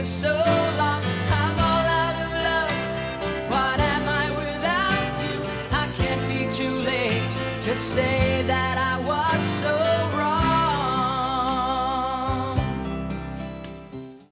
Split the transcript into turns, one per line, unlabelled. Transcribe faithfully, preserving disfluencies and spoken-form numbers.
so long. I'm all out of love. What am I without you? I can't be too late to say